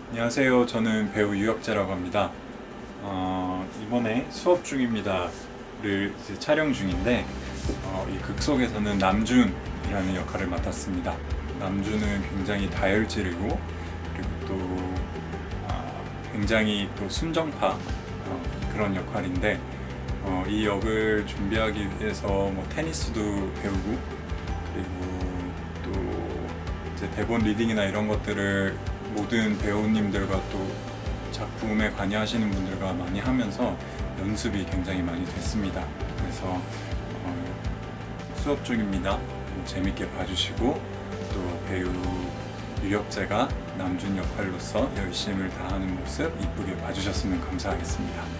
안녕하세요. 저는 배우 유혁재라고 합니다. 이번에 수업 중입니다를 이제 촬영 중인데 이 극 속에서는 남준이라는 역할을 맡았습니다. 남준은 굉장히 다혈질이고 그리고 또 굉장히 또 순정파 그런 역할인데 이 역을 준비하기 위해서 뭐 테니스도 배우고 그리고 또 이제 대본 리딩이나 이런 것들을 모든 배우님들과 또 작품에 관여하시는 분들과 많이 하면서 연습이 굉장히 많이 됐습니다. 그래서 수업 중입니다. 재밌게 봐주시고 또 배우 유혁재가 남준 역할로서 열심을 다하는 모습 이쁘게 봐주셨으면 감사하겠습니다.